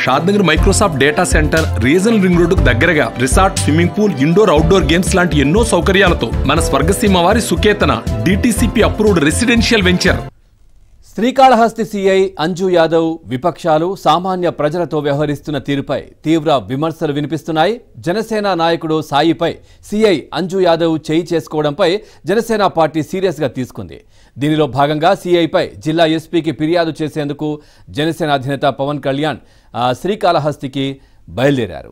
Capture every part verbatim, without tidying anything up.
Shadnagar Microsoft data centre regional ring రోడ్డుకు దగ్గరగా resort, swimming pool, indoor outdoor games లాంటి ఎన్నో సౌకర్యాలతో మన స్వర్గసీమ వారి Suketana DTCP approved residential venture. Srikalahasti CI Anju Yadav విపక్షాలు సామాన్య ప్రజలతో వ్యవహరిస్తున్న తీరుపై తీవ్ర విమర్శలు వినిపిస్తున్నాయి. జనసేన నాయకుడు సాయిపై సీఐ అంజు యాదవ్ చేయి చేసుకోవడంపై జనసేన పార్టీ సీరియస్గా తీసుకుంది. దీనిలో భాగంగా సీఐపై జిల్లా ఎస్పీకి ఫిర్యాదు చేసేందుకు జనసేన అధినేత పవన్ కళ్యాణ్ శ్రీకాళహస్తికి బయలుదేరారు.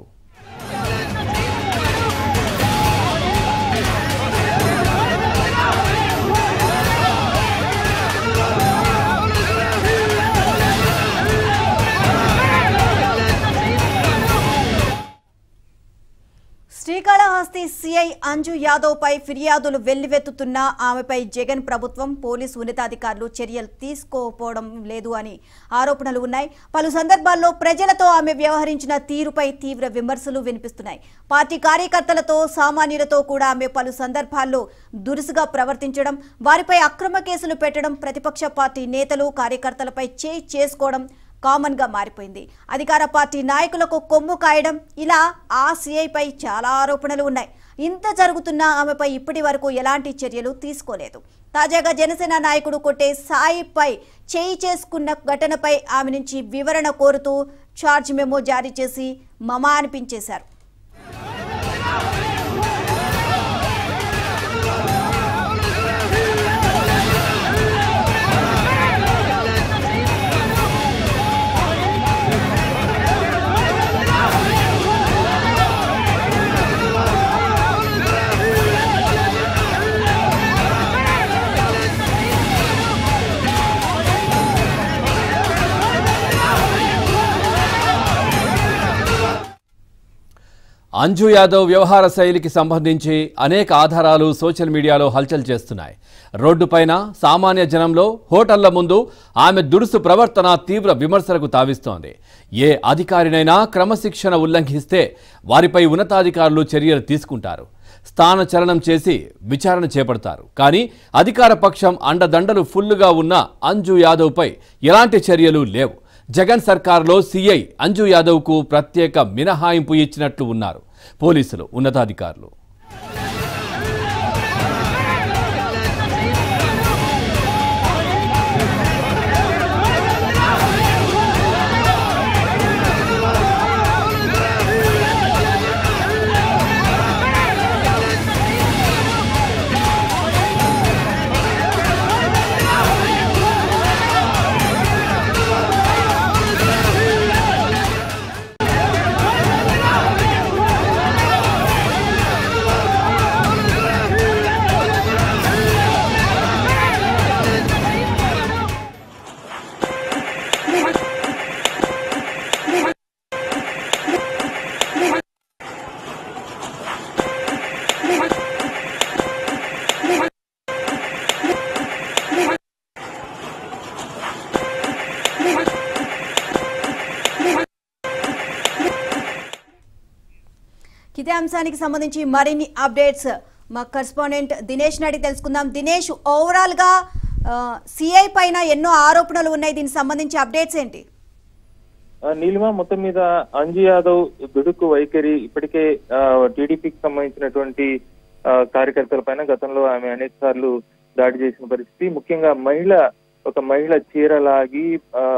శ్రీకాళహస్తి సీఐ అంజు యాదవ్ పై ఫిర్యాదులు వెల్లువెత్తుతున్న ఆమెపై జగన్ ప్రభుత్వం, పోలీసు ఉన్నతాధికారులు చర్యలు తీసుకోకపోవడం లేదు అని ఆరోపణలు ఉన్నాయి. పలు సందర్భాల్లో ప్రజలతో ఆమె వ్యవహరించిన తీరుపై తీవ్ర విమర్శలు వినిపిస్తున్నాయి. పార్టీ కార్యకర్తలతో, సామాన్యులతో కూడా ఆమె పలు సందర్భాల్లో దురుసుగా ప్రవర్తించడం, వారిపై అక్రమ కేసులు పెట్టడం, ప్రతిపక్ష పార్టీ నేతలు, కార్యకర్తలపై చేయి చేసుకోవడం కామన్ గా మారిపోయింది. అధికార పార్టీ నాయకులకు కొమ్ము కాయడం, ఇలా ఆ సీఐపై చాలా ఆరోపణలు ఉన్నాయి. ఇంత జరుగుతున్నా ఆమెపై ఇప్పటి వరకు ఎలాంటి చర్యలు తీసుకోలేదు. తాజాగా జనసేన నాయకుడు కొట్టే సాయిపై చేయి చేసుకున్న ఘటనపై ఆమె నుంచి వివరణ కోరుతూ ఛార్జ్ మెమో జారీ చేసి మమా అనిపించేశారు. అంజు యాదవ్ వ్యవహార శైలికి సంబంధించి అనేక ఆధారాలు సోషల్ మీడియాలో హల్చల్ చేస్తున్నాయి. రోడ్డుపైన, సామాన్య జనంలో, హోటళ్ల ముందు ఆమె దురుసు ప్రవర్తన తీవ్ర విమర్శలకు తావిస్తోంది. ఏ అధికారినైనా క్రమశిక్షణ ఉల్లంఘిస్తే వారిపై ఉన్నతాధికారులు చర్యలు తీసుకుంటారు, స్థానచలనం చేసి విచారణ చేపడతారు. కానీ అధికార పక్షం అండదండలు ఫుల్లుగా ఉన్న అంజు యాదవ్పై ఎలాంటి చర్యలు లేవు. జగన్ సర్కార్లో సీఐ అంజు యాదవ్కు ప్రత్యేక మినహాయింపు ఇచ్చినట్లు ఉన్నారు పోలీసులు, ఉన్నతాధికారులు. ఇదే అంశానికి సంబంధించి మరిన్ని అప్డేట్స్ మా కరెస్పాండెంట్ దినేష్ నడి తెలుసుకుందాం. దినేష్, ఓవరాల్ గా సిఐ పైన ఎన్నో ఆరోపణలు ఉన్నాయి, దీనికి సంబంధించి అప్డేట్స్ ఏంటి? నీలిమ, మొత్తం మీద అంజు యాదవ్ దుడుకు వైఖరి ఇప్పటికే టీడీపీకి సంబంధించినటువంటి కార్యకర్తల పైన గతంలో ఆమె అనేక సార్లు దాడి చేసిన పరిస్థితి. ముఖ్యంగా మహిళ ఒక మహిళ చీరలాగి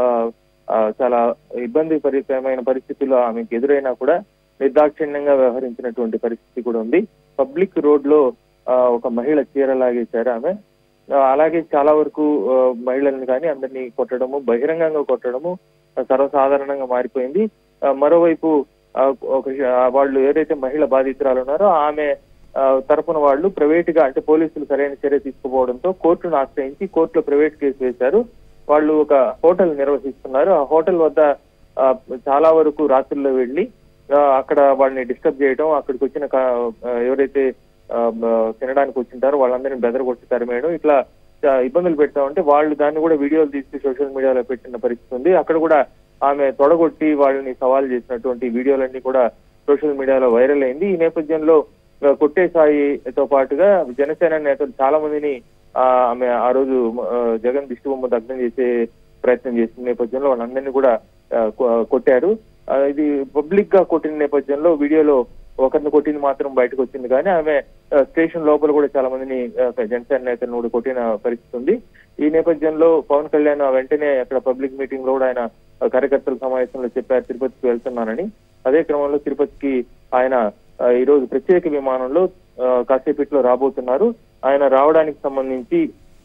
చాలా ఇబ్బందికరమైన పరిస్థితుల్లో ఆమెకు ఎదురైనా కూడా నిర్దాక్షిణ్యంగా వ్యవహరించినటువంటి పరిస్థితి కూడా ఉంది. పబ్లిక్ రోడ్ లో ఒక మహిళ చీరలాగేశారు ఆమె. అలాగే చాలా వరకు మహిళల్ని కానీ అందరినీ కొట్టడము, బహిరంగంగా కొట్టడము సర్వసాధారణంగా మారిపోయింది. మరోవైపు ఒక వాళ్ళు ఏదైతే మహిళ బాధితురాలు ఉన్నారో ఆమె తరపున వాళ్ళు ప్రైవేట్ గా, అంటే పోలీసులు సరైన చర్య తీసుకుపోవడంతో కోర్టును ఆశ్రయించి కోర్టులో ప్రైవేట్ కేసు వేశారు. వాళ్ళు ఒక హోటల్ నిర్వహిస్తున్నారు. ఆ హోటల్ వద్ద చాలా వరకు రాత్రుల్లో వెళ్ళి అక్కడ వాళ్ళని డిస్టర్బ్ చేయడం, అక్కడికి వచ్చిన ఎవరైతే తినడానికి వచ్చింటారో వాళ్ళందరినీ బెదరగొట్టి తరిమేయడం, ఇట్లా ఇబ్బందులు పెడతా ఉంటే వాళ్ళు దాన్ని కూడా వీడియోలు తీసి సోషల్ మీడియాలో పెట్టిన పరిస్థితి ఉంది. అక్కడ కూడా ఆమె తొడగొట్టి వాళ్ళని సవాల్ చేసినటువంటి వీడియోలన్నీ కూడా సోషల్ మీడియాలో వైరల్ అయింది. ఈ నేపథ్యంలో కొట్టే సాయితో పాటుగా జనసేన నేతలు చాలా మందిని ఆమె ఆ రోజు జగన్ దిష్టి బొమ్మ దగ్ధం చేసే ప్రయత్నం చేసిన నేపథ్యంలో వాళ్ళందరినీ కూడా కొట్టారు. ఇది పబ్లిక్ గా కొట్టిన నేపథ్యంలో వీడియోలో ఒకరిని కొట్టింది మాత్రం బయటకు వచ్చింది, కానీ ఆమె స్టేషన్ లోపల కూడా చాలా మందిని జనసేన నేతలను కూడా కొట్టిన పరిస్థితి ఉంది. ఈ నేపథ్యంలో పవన్ కళ్యాణ్ వెంటనే అక్కడ పబ్లిక్ మీటింగ్ లో కూడా ఆయన కార్యకర్తల సమావేశంలో చెప్పారు తిరుపతికి వెళ్తున్నానని. అదే క్రమంలో తిరుపతికి ఆయన ఈ రోజు ప్రత్యేక విమానంలో కాసేపట్లో రాబోతున్నారు. ఆయన రావడానికి సంబంధించి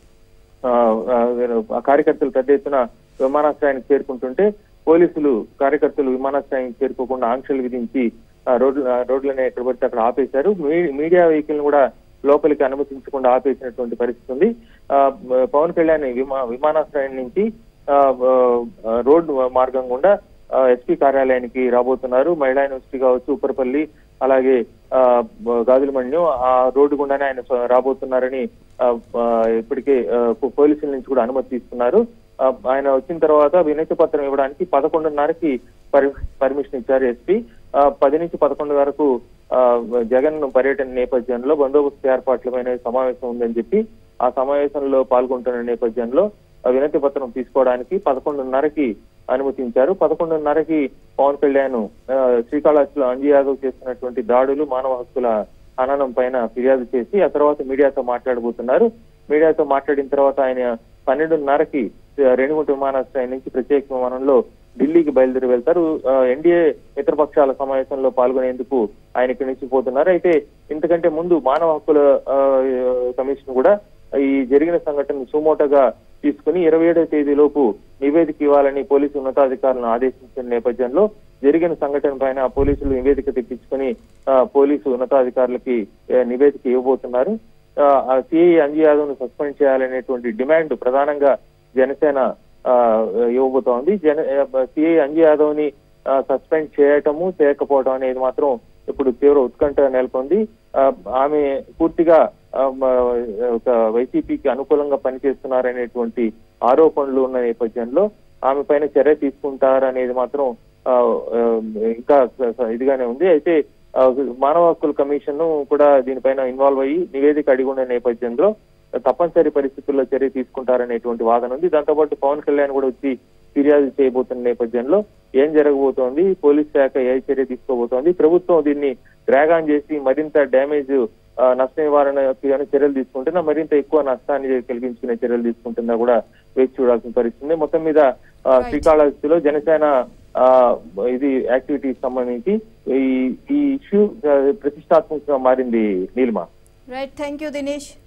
ఆ కార్యకర్తలు పెద్ద ఎత్తున విమానాశ్రయానికి చేరుకుంటుంటే పోలీసులు కార్యకర్తలు విమానాశ్రయానికి చేరుకోకుండా ఆంక్షలు విధించి రోడ్లు రోడ్లనే ఎక్కడ పడితే అక్కడ ఆపేశారు. మీడియా వెహికల్ ను కూడా లోపలికి అనుమతించకుండా ఆపేసినటువంటి పరిస్థితి ఉంది. పవన్ కళ్యాణ్ విమా విమానాశ్రయం నుంచి రోడ్డు మార్గం గుండా ఎస్పీ కార్యాలయానికి రాబోతున్నారు. మహిళా యూనివర్సిటీ కావచ్చు, ఉప్పరపల్లి, అలాగే గాజులమణ్యం ఆ రోడ్డు గుండానే ఆయన రాబోతున్నారని ఇప్పటికే పోలీసుల నుంచి కూడా అనుమతి తీసుకున్నారు. ఆయన వచ్చిన తర్వాత వినతి పత్రం ఇవ్వడానికి పదకొండున్నరకి పర్మిషన్ ఇచ్చారు ఎస్పీ. పది నుంచి పదకొండు వరకు జగన్ పర్యటన నేపథ్యంలో బందోబస్తు ఏర్పాట్లపైన సమావేశం ఉందని చెప్పి ఆ సమావేశంలో పాల్గొంటున్న నేపథ్యంలో వినతి పత్రం తీసుకోవడానికి పదకొండున్నరకి అనుమతించారు. పదకొండున్నరకి పవన్ కళ్యాణ్ శ్రీకాళహస్తిలో అంజీ యాదవ్ చేస్తున్నటువంటి దాడులు, మానవ హక్కుల హననం పైన ఫిర్యాదు చేసి ఆ తర్వాత మీడియాతో మాట్లాడబోతున్నారు. మీడియాతో మాట్లాడిన తర్వాత ఆయన పన్నెండున్నరకి రేణిగుంట విమానాశ్రయం నుంచి ప్రత్యేక విమానంలో ఢిల్లీకి బయలుదేరి వెళ్తారు. ఎన్డీఏ మిత్రపక్షాల సమావేశంలో పాల్గొనేందుకు ఆయన ఇక్కడి నుంచి పోతున్నారు. అయితే ఇంతకంటే ముందు మానవ హక్కుల కమిషన్ కూడా ఈ జరిగిన సంఘటనను సుమోటోగా తీసుకుని ఇరవై ఏడవ తేదీలోపు నివేదిక ఇవ్వాలని పోలీసు ఉన్నతాధికారులను ఆదేశించిన నేపథ్యంలో జరిగిన సంఘటన పైన పోలీసులు నివేదిక తెప్పించుకుని పోలీసు ఉన్నతాధికారులకి నివేదిక ఇవ్వబోతున్నారు. సిఐ అంజీ యాదవ్ ను సస్పెండ్ చేయాలనేటువంటి డిమాండ్ ప్రధానంగా జనసేన ఇవ్వబోతోంది. జన సిఐ అంజీ యాదవ్ ని సస్పెండ్ చేయటము చేయకపోవడం అనేది మాత్రం ఇప్పుడు తీవ్ర ఉత్కంఠ నెలకొంది. ఆమె పూర్తిగా ఒక వైసీపీకి అనుకూలంగా పనిచేస్తున్నారనేటువంటి ఆరోపణలు ఉన్న నేపథ్యంలో ఆమె పైన చర్య తీసుకుంటారనేది మాత్రం ఇంకా ఇదిగానే ఉంది. అయితే మానవ హక్కుల కమిషన్ కూడా దీనిపైన ఇన్వాల్వ్ అయ్యి నివేదిక అడిగి ఉన్న నేపథ్యంలో తప్పనిసరి పరిస్థితుల్లో చర్య తీసుకుంటారనేటువంటి వాదన ఉంది. దాంతోపాటు పవన్ కళ్యాణ్ కూడా వచ్చి ఫిర్యాదు చేయబోతున్న నేపథ్యంలో ఏం జరగబోతోంది, పోలీస్ శాఖ ఏ చర్య తీసుకోబోతోంది, ప్రభుత్వం దీన్ని డ్రాగ్ ఆన్ చేసి మరింత డ్యామేజ్ నష్ట నివారణకి చర్యలు తీసుకుంటున్నా మరింత ఎక్కువ నష్టాన్ని కలిగించుకునే చర్యలు తీసుకుంటున్నా కూడా వేచి చూడాల్సిన పరిస్థితి. మొత్తం మీద శ్రీకాళహస్తిలో జనసేన ఇది యాక్టివిటీకి సంబంధించి ఈ ఈ ఇష్యూ ప్రతిష్టాత్మకంగా మారింది. Neelima. Right, thank you Dinesh.